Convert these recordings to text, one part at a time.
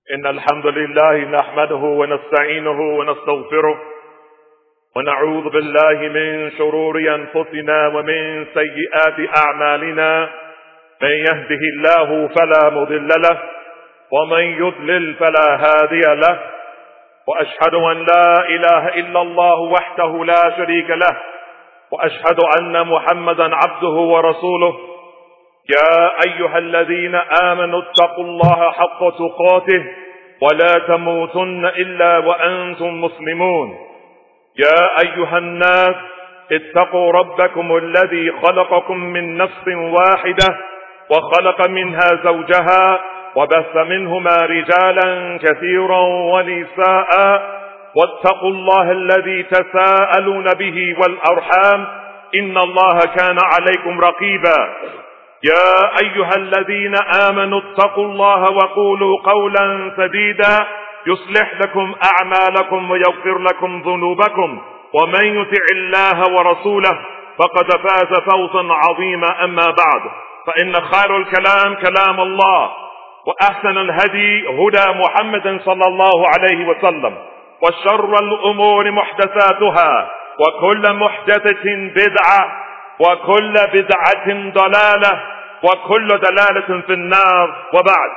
إن الحمد لله نحمده ونستعينه ونستغفره ونعوذ بالله من شرور أنفسنا ومن سيئات أعمالنا. من يهده الله فلا مضل له ومن يضلل فلا هادي له، وأشهد أن لا إله إلا الله وحده لا شريك له، وأشهد أن محمدا عبده ورسوله. يا أيها الذين آمنوا اتقوا الله حق تقاته ولا تموتن إلا وأنتم مسلمون. يا أيها الناس اتقوا ربكم الذي خلقكم من نفس واحدة وخلق منها زوجها وبث منهما رجالا كثيرا ونساء، واتقوا الله الذي تساءلون به والأرحام إن الله كان عليكم رقيبا. يا أيها الذين آمنوا اتقوا الله وقولوا قولا سديدا يصلح لكم أعمالكم ويغفر لكم ذنوبكم، ومن يطع الله ورسوله فقد فاز فوزا عظيما. أما بعد، فإن خير الكلام كلام الله، وأحسن الهدي هدى محمد صلى الله عليه وسلم، وشر الأمور محدثاتها، وكل محدثة بدعة، وكل بدعة ضلالة، وكل ضلالة في النار. وبعد،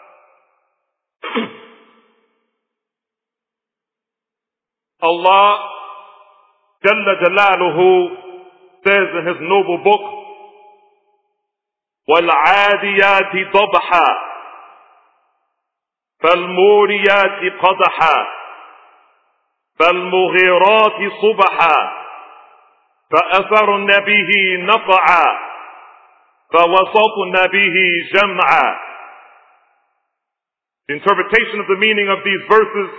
Allah Jalla Jalaluhu says in his noble book, وَالْعَادِيَاتِ ضَبْحًا فَالْمُورِيَاتِ قَدْحًا فَالْمُغِيرَاتِ صُبْحًا فَأَثَرْنَ بِهِ نَقْعًا فَوَسَطْنَ بِهِ جَمْعًا. The interpretation of the meaning of these verses: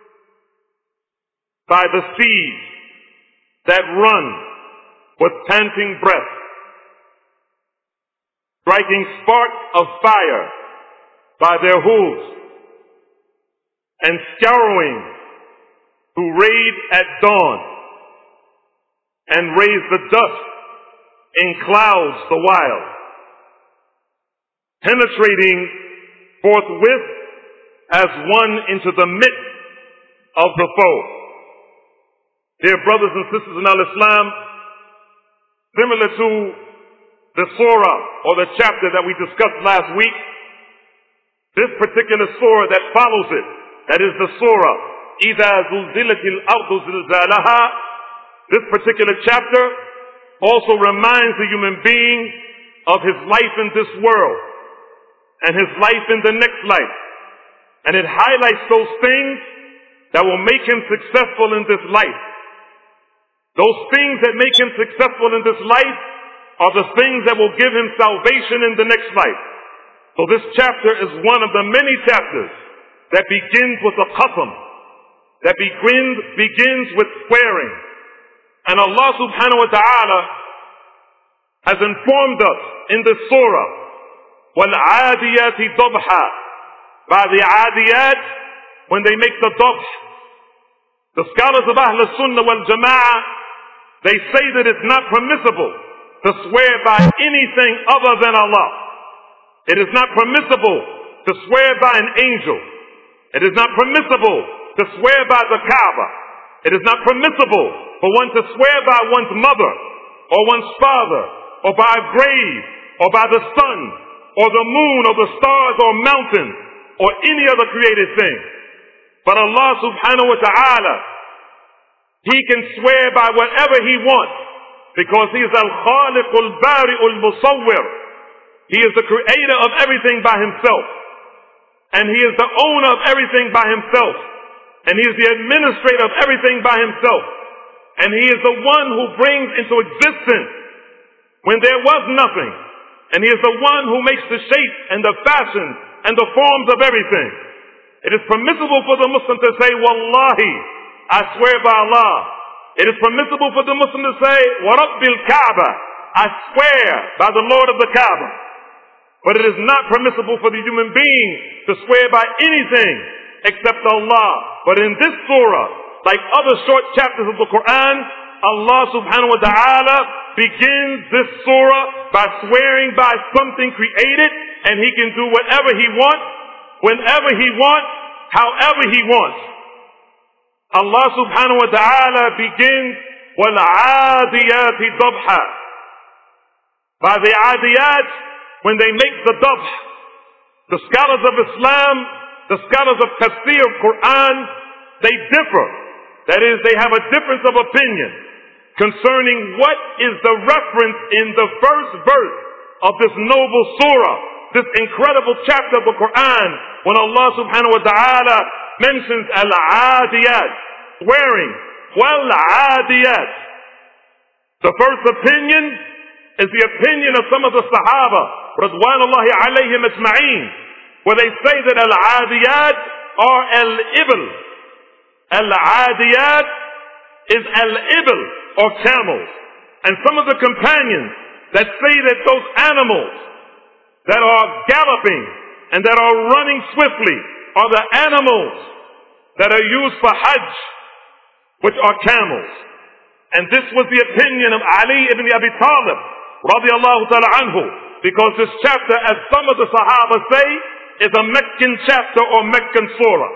by the seas that run with panting breath, striking sparks of fire by their hooves, and scouring who raid at dawn, and raise the dust in clouds the while, penetrating forthwith as one into the midst of the foe. Dear brothers and sisters in Al-Islam, similar to the surah or the chapter that we discussed last week, this particular surah that follows it, that is the surah إِذَا زُلْزِلَتِ الْأَرْضُ زِلْزَالَهَا, this particular chapter also reminds the human being of his life in this world and his life in the next life. And it highlights those things that will make him successful in this life. Those things that make him successful in this life are the things that will give him salvation in the next life. So this chapter is one of the many chapters that begins with a qasam, that begins with swearing. And Allah subhanahu wa ta'ala has informed us in this surah, وَالْعَادِيَاتِ ضَبْحًا, by the adiyat, when they make the dabh. The scholars of Ahl Sunnah wal Jama'ah, they say that it's not permissible to swear by anything other than Allah. It is not permissible to swear by an angel. It is not permissible to swear by the Kaaba. It is not permissible for one to swear by one's mother or one's father or by a grave or by the sun or the moon or the stars or mountains or any other created thing. But Allah subhanahu wa ta'ala, He can swear by whatever He wants, because He is Al-Khaliq Al-Bari Al-Musawwir. He is the creator of everything by Himself. And He is the owner of everything by Himself. And He is the administrator of everything by Himself. And He is the one who brings into existence when there was nothing. And He is the one who makes the shape and the fashion and the forms of everything. It is permissible for the Muslim to say, Wallahi, I swear by Allah. It is permissible for the Muslim to say, Wa Rabbil Kaaba, I swear by the Lord of the Kaaba. But it is not permissible for the human being to swear by anything except Allah. But in this surah, like other short chapters of the Quran, Allah subhanahu wa ta'ala begins this surah by swearing by something created, and He can do whatever He wants, whenever He wants, however He wants. Allah subhanahu wa ta'ala begins وَالْعَادِيَاتِ ضَبْحًا. By the adiyat, when they make the dabh. The scholars of Islam, the scholars of tafsir of Quran, they differ. That is, they have a difference of opinion concerning what is the reference in the first verse of this noble surah, this incredible chapter of the Quran, when Allah subhanahu wa ta'ala mentions al-adiyat, swearing, wal-adiyat. The first opinion is the opinion of some of the Sahaba, Radwanullahi alayhim ajma'een, where they say that al-adiyat are al-ibl. Al-adiyat is al-ibl, or camels. And some of the companions that say that those animals that are galloping and that are running swiftly are the animals that are used for Hajj, which are camels. And this was the opinion of Ali ibn Abi Talib, radiallahu ta'ala anhu, because this chapter, as some of the Sahaba say, is a Meccan chapter or Meccan surah.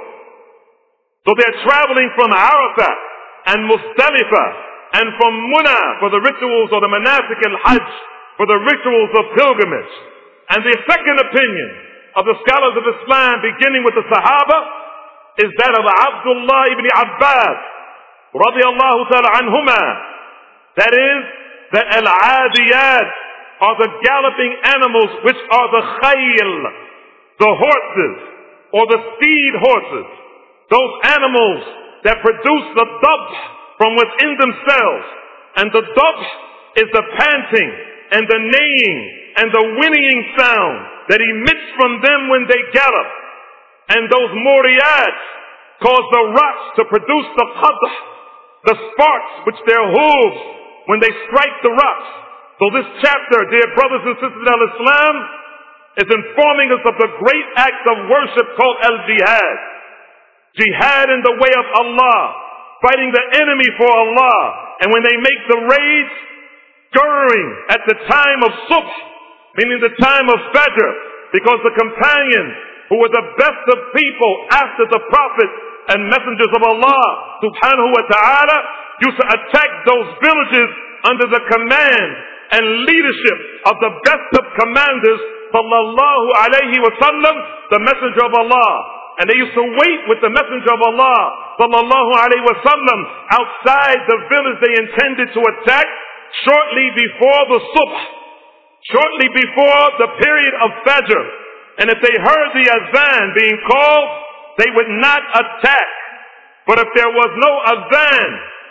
So they're traveling from Arafah and Muzdalifah and from Muna for the rituals or the manasik al-Hajj, for the rituals of pilgrimage. And the second opinion of the scholars of Islam, beginning with the Sahaba, is that of Abdullah ibn Abbas, radiyallahu ta'ala anhuma. That is, that al-adiyat are the galloping animals, which are the khayl, the horses, or the steed horses. Those animals that produce the dabh from within themselves. And the dabh is the panting and the neighing and the whinnying sound that emits from them when they gallop. And those muriyat cause the rocks to produce the qadh, the sparks which their hooves when they strike the rocks. So this chapter, dear brothers and sisters in Islam, is informing us of the great act of worship called al-jihad. Jihad in the way of Allah, fighting the enemy for Allah. And when they make the raids, scurrying at the time of subh, meaning the time of fajr, because the companions who were the best of people after the prophets and messengers of Allah subhanahu wa ta'ala used to attack those villages under the command and leadership of the best of commanders, sallallahu alayhi wa sallam, the messenger of Allah. And they used to wait with the messenger of Allah, sallallahu alayhi wa sallam, outside the village they intended to attack shortly before the subh, shortly before the period of fajr. And if they heard the azan being called, they would not attack. But if there was no azan,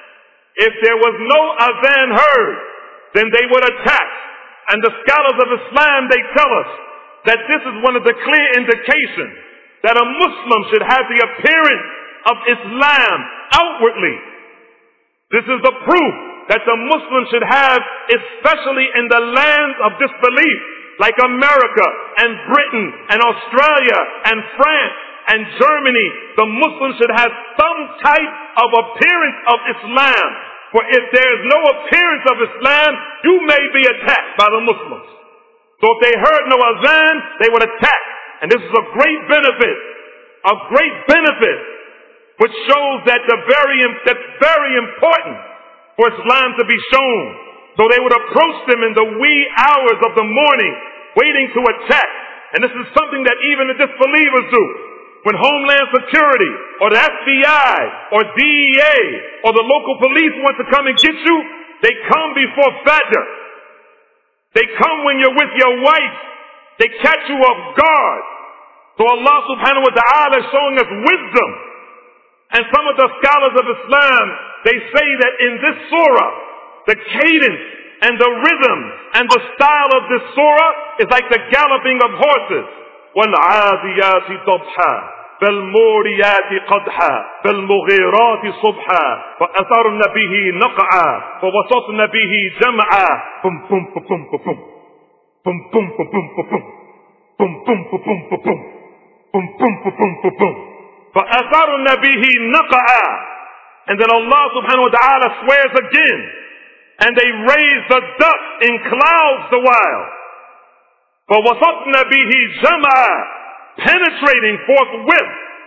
heard, then they would attack. And the scholars of Islam, they tell us that this is one of the clear indications that a Muslim should have the appearance of Islam outwardly. This is the proof that the Muslim should have, especially in the lands of disbelief, like America and Britain and Australia and France and Germany. The Muslims should have some type of appearance of Islam. For if there is no appearance of Islam, you may be attacked by the Muslims. So if they heard no azan, they would attack. And this is a great benefit, which shows that that's very important for Islam to be shown. So they would approach them in the wee hours of the morning, waiting to attack. And this is something that even the disbelievers do. When Homeland Security or the FBI or DEA or the local police want to come and get you, they come before Fajr. They come when you're with your wife. They catch you off guard. So Allah subhanahu wa ta'ala is showing us wisdom. And some of the scholars of Islam, they say that in this surah, the cadence and the rhythm and the style of this surah is like the galloping of horses. وَالْعَادِيَاتِ ضَبْحًا فَالْمُورِيَاتِ قَدْحًا فَالْمُغِيرَاتِ صُبْحًا فَأَثَرْنَ بِهِ نَقْعًا فَوَسَطْنَ بِهِ جَمْعًا بُمْ بُمْ بُمْ بُمْ بُمْ بُمْ بُمْ بُمْ بُمْ بُمْ بُمْ بُمْ بُمْ بُمْ بُمْ بُمْ بُمْ فَأَثَرْنَ بِهِ نَقْعًا. And then Allah subhanahu wa ta'ala swears again, and they raise the dust in clouds the while. فَوَسَطْنَ بِهِ جَمْعًا, penetrating forthwith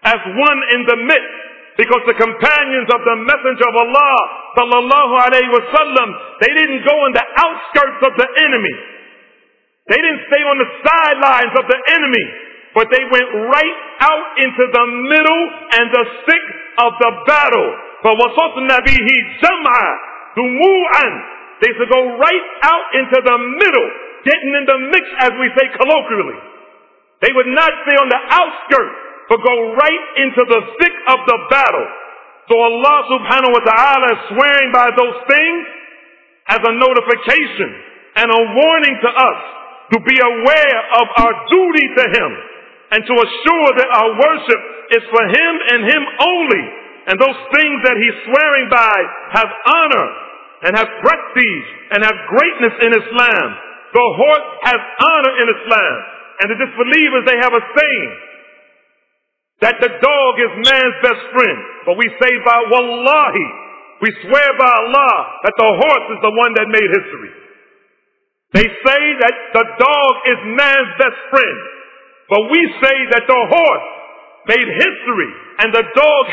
as one in the midst, because the companions of the Messenger of Allah sallallahu alaihi wasallam, they didn't go in the outskirts of the enemy. They didn't stay on the sidelines of the enemy, but they went right out into the middle and the thick of the battle. فَوَسَطْنَ بِهِ جَمْعًا دُمُوعًا. They used to go right out into the middle, getting in the mix, as we say colloquially. They would not stay on the outskirts, but go right into the thick of the battle. So Allah subhanahu wa ta'ala is swearing by those things as a notification and a warning to us to be aware of our duty to Him and to assure that our worship is for Him and Him only. And those things that He's swearing by have honor and have prestige and have greatness in Islam. The horse has honor in Islam. And the disbelievers, they have a saying that the dog is man's best friend. But we say by Wallahi, we swear by Allah that the horse is the one that made history. They say that the dog is man's best friend. But we say that the horse made history, and the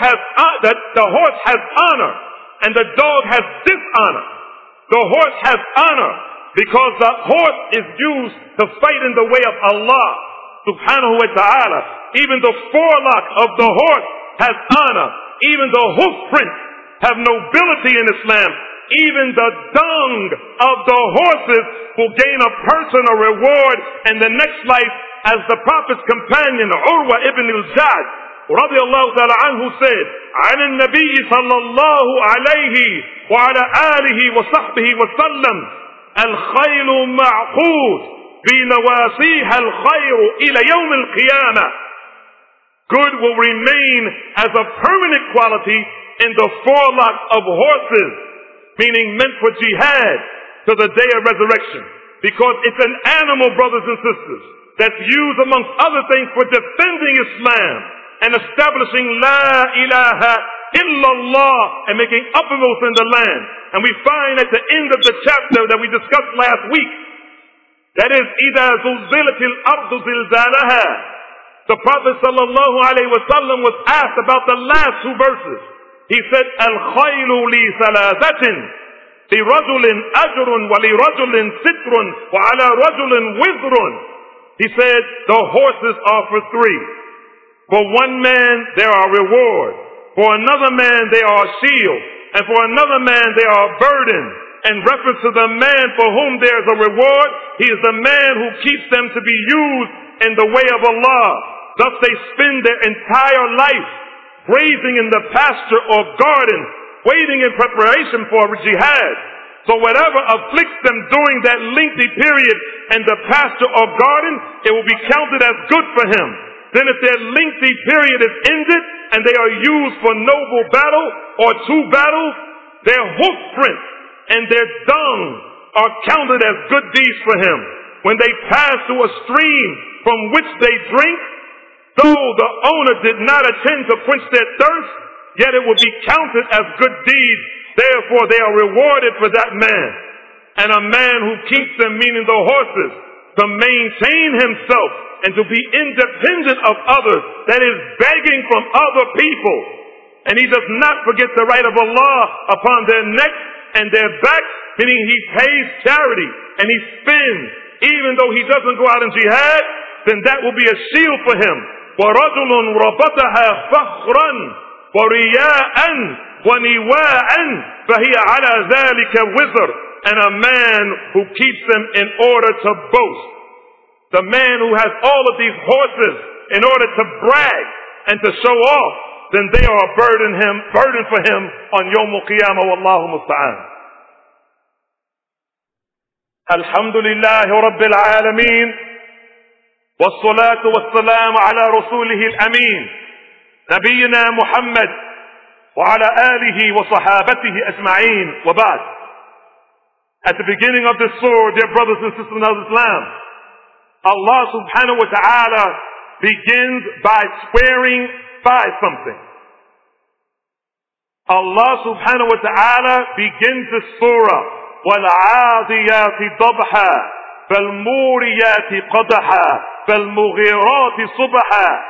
horse has honor, and the dog has dishonor. The horse has honor because the horse is used to fight in the way of Allah subhanahu wa ta'ala. Even the forelock of the horse has honor. Even the hoof prints have nobility in Islam. Even the dung of the horses will gain a person a reward in the next life, as the Prophet's companion Urwa ibn al-Jad radiyallahu ta'ala anhu said, عن النبي صلى الله عليه وعلى آله وصحبه وسلم الخيل معقود بنواسيها الخير إلى يوم القيامة. Good will remain as a permanent quality in the forelock of horses, meaning meant for jihad, to the day of resurrection. Because it's an animal, brothers and sisters, that's used amongst other things for defending Islam and establishing La ilaha illallah and making uppermost in the land. And we find at the end of the chapter that we discussed last week, that is, إِذَا زُلْزِلَتِ الْأَرْضُ زِلْزَالَهَا. The Prophet sallallahu alaihi wasallam was asked about the last two verses. He said, الْخَيْلُ لِي ثَلَاثَةٍ لِرَجُلٍ أَجْرٌ وَلِرَجُلٍ سِتْرٌ وَعَلَى رَجُلٍ وِزْرٌ. He said, the horses are for three. For one man, there are reward. For another man, they are a shield. And for another man, they are a burden. In reference to the man for whom there is a reward, he is the man who keeps them to be used in the way of Allah. Thus they spend their entire life grazing in the pasture or garden, waiting in preparation for jihad. So whatever afflicts them during that lengthy period in the pasture or garden, it will be counted as good for him. Then if their lengthy period is ended and they are used for noble battle or two battles, their hoof prints and their dung are counted as good deeds for him. When they pass through a stream from which they drink, though the owner did not attend to quench their thirst, yet it will be counted as good deeds. Therefore they are rewarded for that man. And a man who keeps them, meaning the horses, to maintain himself and to be independent of others, that is begging from other people, and he does not forget the right of Allah upon their necks and their backs, meaning he pays charity and he spends, even though he doesn't go out in jihad, then that will be a shield for him. وَرَجُلٌ رَبَطَهَا فَخْرًا وَرِيَاءً وَنِوَاءً فَهِيَ عَلَى ذَلِكَ وِزْرٌ. And a man who keeps them in order to boast. The man who has all of these horses in order to brag and to show off, then they are a burden for him on Yawm al-Qiyamah. Wallahu musta'an. Alhamdulillahi Rabbil Alameen. والصلاة والسلام على رسوله الأمين نبينا محمد وعلى آله وصحابته أجمعين وبعد. At the beginning of this surah, dear brothers and sisters of Islam, Allah subhanahu wa ta'ala begins by swearing by something. Allah subhanahu wa ta'ala begins this surah, وَالْعَادِيَاتِ ضَبْحًا فَالْمُورِيَاتِ قَدَحًا فَالْمُغِيرَاتِ صُبْحًا.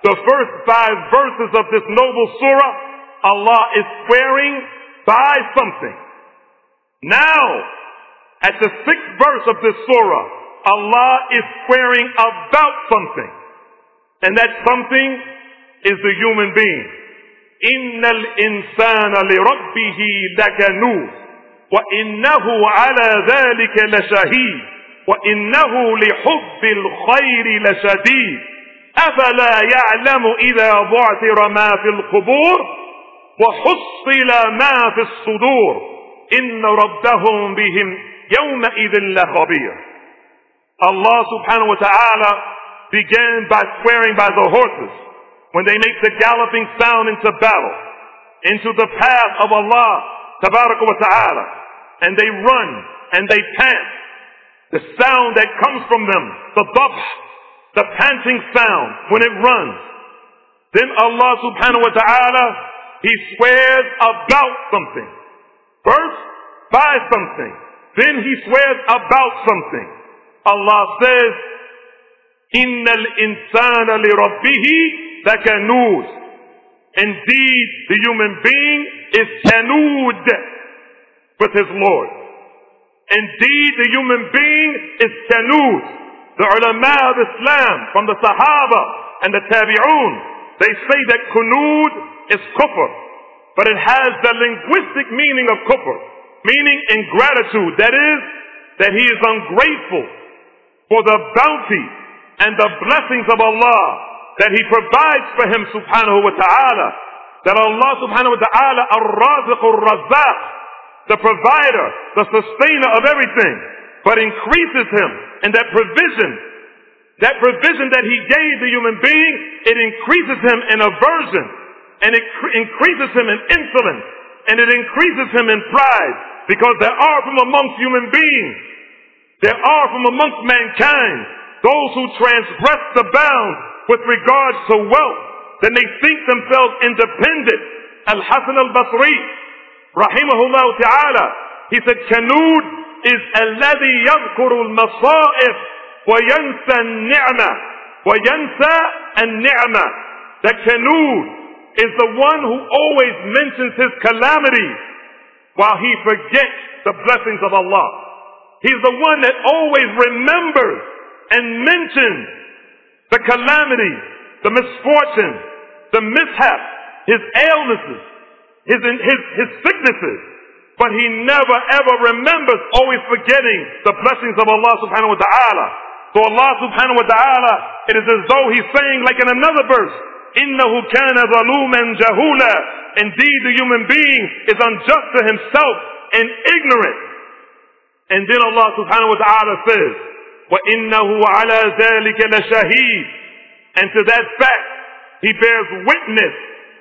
the first 5 verses of this noble surah, Allah is swearing by something. Now, at the 6th verse of this surah, Allah is swearing about something. And that something is the human being. إِنَّ الْإِنسَانَ لِرَبِّهِ لَكَنُودٌ وَإِنَّهُ عَلَى ذَلِكَ لَشَهِيدٌ وَإِنَّهُ لِحُبِّ الْخَيْرِ لَشَدِيدٌ أَفَلَا يَعْلَمُ إِذَا بُعْثِرَ مَا فِي الْقُبُورِ وَحُصِّلَ مَا فِي الصُّدُورِ إِنَّ رَبَّهُمْ بِهِمْ يَوْمَئِذٍ لَخَبِيرٌ. Allah subhanahu wa ta'ala began by swearing by the horses when they make the galloping sound into battle, into the path of Allah tabaraka wa ta'ala, and they run and they pant. The sound that comes from them, the dabh, the panting sound when it runs. Then Allah subhanahu wa ta'ala, He swears about something. First, by something. Then He swears about something. Allah says, إِنَّ الْإِنسَانَ لِرَبِّهِ لَكَنُودٌ. Indeed, the human being is kanud with his Lord. Indeed, the human being is kanud. The ulama of Islam, from the Sahaba and the Tabi'un, they say that kunud is kufr, but it has the linguistic meaning of kufr, meaning ingratitude. That is, that he is ungrateful for the bounty and the blessings of Allah that He provides for him subhanahu wa ta'ala. That Allah subhanahu wa ta'ala, ar-raziq ar-razzaq, the provider, the sustainer of everything, but increases him in that provision that He gave the human being, it increases him in aversion, and it increases him in insolence, and it increases him in pride, because there are from amongst human beings, there are from amongst mankind, those who transgress the bounds with regards to wealth, then they think themselves independent. Al-Hasan al-Basri, rahimahullah ta'ala, he said, Kanud is alladhi yadhkuru al-masa'if wa yansa al-ni'ma wa yansa al-ni'ma. That Kanud is the one who always mentions his calamity while he forgets the blessings of Allah. He's the one that always remembers and mentions the calamity, the misfortune, the mishap, his illnesses, his sicknesses, but he never ever remembers, always forgetting the blessings of Allah subhanahu wa ta'ala. So Allah subhanahu wa ta'ala, it is as though He's saying, like in another verse, إِنَّهُ كَانَ ظَلُومًا جَهُولًا. Indeed, the human being is unjust to himself and ignorant. And then Allah subhanahu wa ta'ala says, وَإِنَّهُ عَلَى ذَلِكَ لَشَهِيدٌ. And to that fact, He bears witness.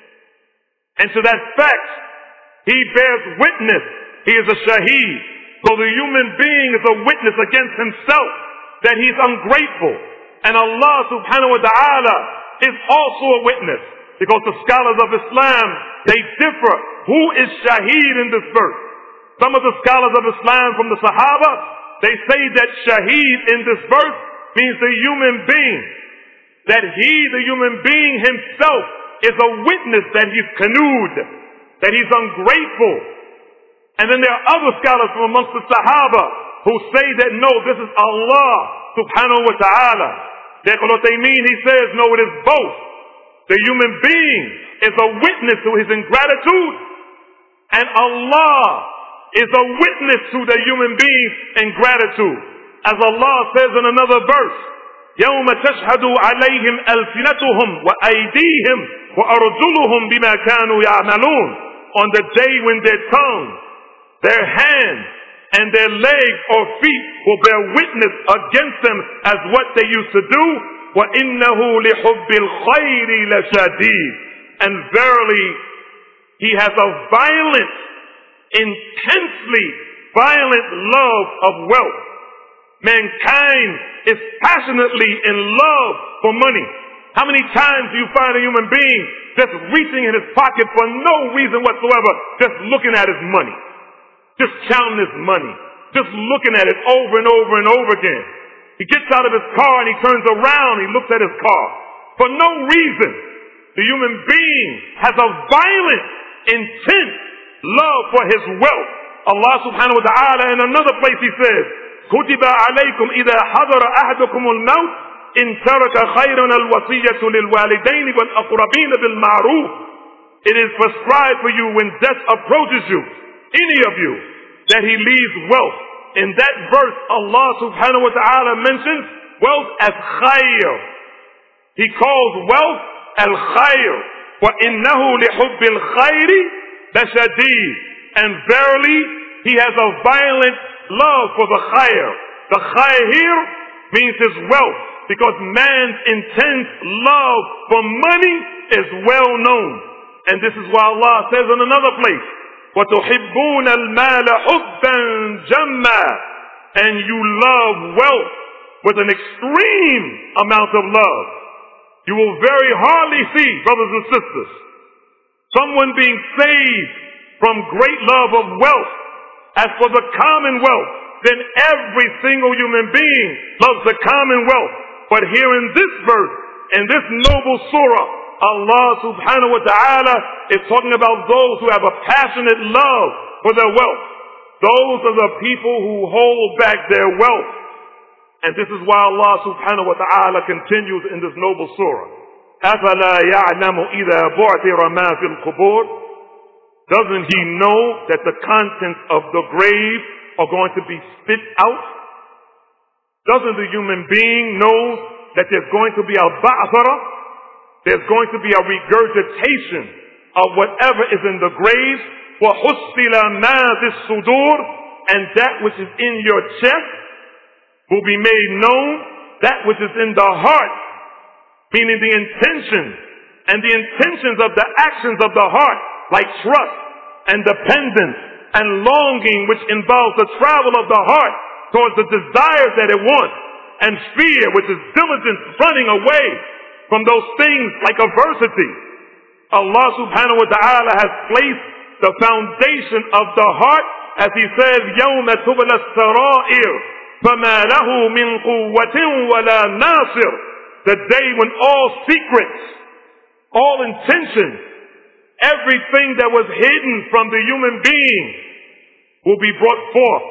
And to that fact, He bears witness. He is a shaheed. So the human being is a witness against himself that he's ungrateful. And Allah subhanahu wa ta'ala is also a witness. Because the scholars of Islam, they differ. Who is shaheed in this verse? Some of the scholars of Islam from the Sahaba, they say that shaheed in this verse means the human being. That he, the human being himself, is a witness that he's kanud, that he's ungrateful. And then there are other scholars from amongst the Sahaba who say that no, this is Allah subhanahu wa ta'ala. Shaykh al-Uthaymeen, he says, no, it is both. The human being is a witness to his ingratitude, and Allah is a witness to the human being's ingratitude. As Allah says in another verse, يَوْمَ تَشْهَدُ عَلَيْهِمْ أَلْسِنَتُهُمْ وَأَيْدِيهِمْ وَأَرْجُلُهُمْ بِمَا كَانُوا يَعْمَلُونَ. On the day when their tongue, their hands, and their legs or feet will bear witness against them as what they used to do. وَإِنَّهُ لِحُبِّ الْخَيْرِ لَشَدِيدٌ. And verily, He has a violent, intensely violent love of wealth. Mankind is passionately in love for money. How many times do you find a human being just reaching in his pocket for no reason whatsoever, just looking at his money, just counting his money, just looking at it over and over and over again? He gets out of his car and he turns around, he looks at his car. For no reason. The human being has a violent, intense love for his wealth. Allah subhanahu wa ta'ala in another place he says, كُتِبَ عَلَيْكُمْ إِذَا حَضَرَ أَحَدُكُمُ الْمَوْتِ إِنْ تَرَكَ خَيْرًا الْوَصِيَّةُ لِلْوَالِدَيْنِ وَالْأَقْرَبِينَ بِالْمَعْرُوفِ. It is prescribed for you when death approaches you, any of you, that he leaves wealth. In that verse, Allah subhanahu wa ta'ala mentions wealth as khayr. He calls wealth al-khayr. وَإِنَّهُ لِحُبِّ الْخَيْرِ لَشَدِيدٌ. And verily, he has a violent love for the khayr. The khayr here means his wealth, because man's intense love for money is well known. And this is why Allah says in another place, وَتُحِبُّونَ الْمَالَ حُبًّا جَمًّا. And you love wealth with an extreme amount of love. You will very hardly see, brothers and sisters, someone being saved from great love of wealth. As for the commonwealth, then every single human being loves the commonwealth. But here in this verse, in this noble surah, Allah subhanahu wa ta'ala is talking about those who have a passionate love for their wealth. Those are the people who hold back their wealth. And this is why Allah subhanahu wa ta'ala continues in this noble surah. أَفَلَا يَعْلَمُ إِذَا بُعْثِرَ مَا فِي الْقُبُورِ. Doesn't he know that the contents of the grave are going to be spit out? Doesn't the human being know that there's going to be a ba'thara? There's going to be a regurgitation of whatever is in the grave. وَحُصِّلَ مَا فِي الصُّدُورِ. And that which is in your chest will be made known. That which is in the heart, meaning the intentions and the intentions of the actions of the heart, like trust and dependence and longing, which involves the travel of the heart towards the desires that it wants, and fear, which is diligence running away from those things like adversity. Allah subhanahu wa ta'ala has placed the foundation of the heart, as he says, يَوْمَ تُبْلَى السَّرَائِرُ فَمَا لَهُ مِنْ قُوَّةٍ وَلَا نَاصِرٍ. The day when all secrets, all intentions, everything that was hidden from the human being will be brought forth.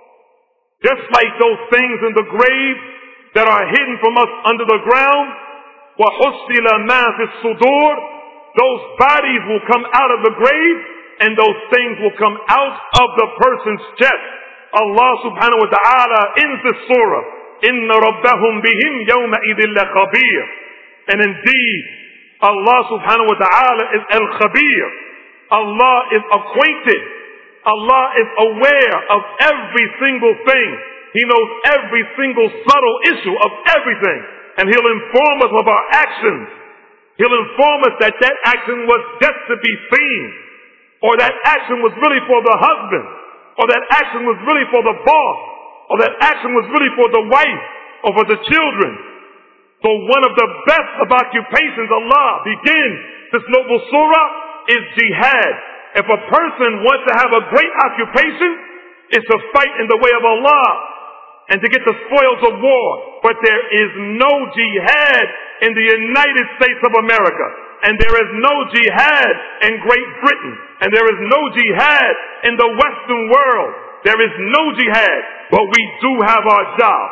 Just like those things in the grave that are hidden from us under the ground, وَحُصِّلَ مَا فِي الصُّدُورِ. Those bodies will come out of the grave, and those things will come out of the person's chest. Allah subhanahu wa ta'ala ends this surah, إِنَّ رَبَّهُمْ بِهِمْ يَوْمَئِذٍ لَخَبِيرٌ. And indeed, Allah subhanahu wa ta'ala is al-khabir. Allah is acquainted. Allah is aware of every single thing. He knows every single subtle issue of everything. And he'll inform us of our actions. He'll inform us that that action was just to be seen, or that action was really for the husband, or that action was really for the boss, or that action was really for the wife, or for the children. So one of the best of occupations Allah begins this noble surah is jihad. If a person wants to have a great occupation, it's to fight in the way of Allah and to get the spoils of war. But there is no jihad in the United States of America. And there is no jihad in Great Britain. And there is no jihad in the Western world. There is no jihad. But we do have our job.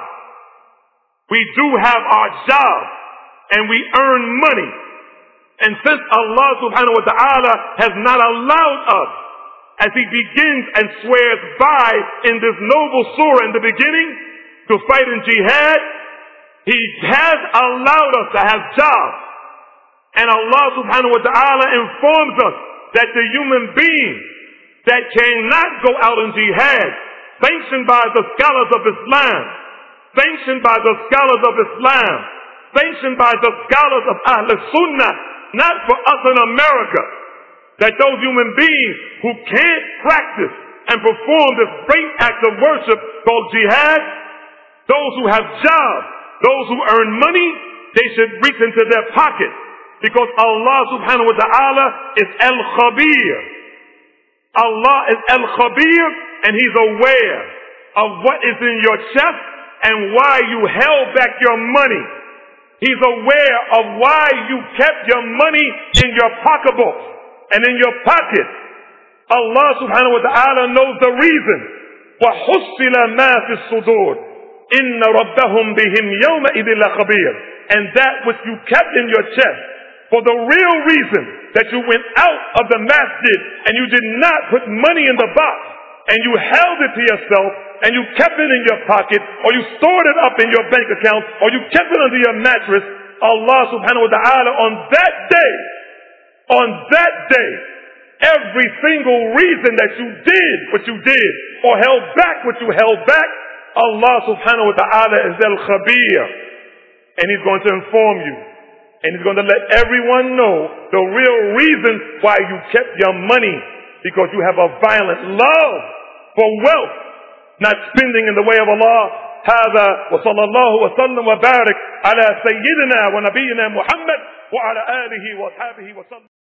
We do have our job. And we earn money. And since Allah subhanahu wa ta'ala has not allowed us, as he begins and swears by in this noble surah in the beginning, to fight in jihad, he has allowed us to have jobs. And Allah subhanahu wa ta'ala informs us that the human being that cannot go out in jihad, sanctioned by the scholars of Islam, sanctioned by the scholars of Islam, sanctioned by the scholars of Ahl Sunnah, not for us in America, that those human beings who can't practice and perform this great act of worship called jihad, those who have jobs, those who earn money, they should reach into their pocket, because Allah subhanahu wa ta'ala is al-khabir. Allah is al-khabir, and he's aware of what is in your chest and why you held back your money. He's aware of why you kept your money in your pocketbook and in your pocket. Allah subhanahu wa ta'ala knows the reason. وَحُصِّلَ مَا فِي الصُّدُورِ إِنَّ رَبَّهُمْ بِهِمْ يَوْمَئِذٍ لَخَبِيرٌ. And that which you kept in your chest for the real reason that you went out of the masjid and you did not put money in the box and you held it to yourself and you kept it in your pocket, or you stored it up in your bank account, or you kept it under your mattress, Allah subhanahu wa ta'ala on that day, every single reason that you did what you did, or held back what you held back, Allah subhanahu wa ta'ala is al-Khabir. And He's going to inform you. And He's going to let everyone know the real reason why you kept your money, because you have a violent love for wealth, not spending in the way of Allah. هذا وصلى الله وسلم وبارك على سيدنا ونبينا محمد وعلى آله وصحبه وسلم.